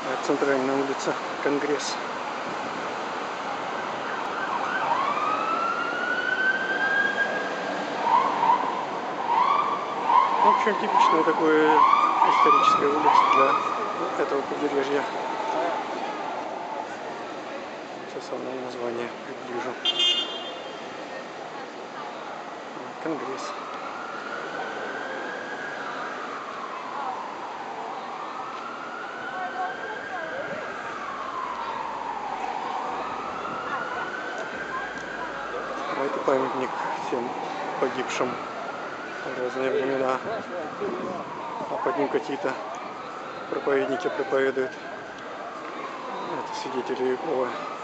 Центральная улица, Конгресс. В общем, типичная такая историческая улица для этого побережья. Сейчас вам название приближу. Конгресс. А это памятник всем погибшим в разные времена. А под ним какие-то проповедники проповедуют. Это свидетели Иеговы.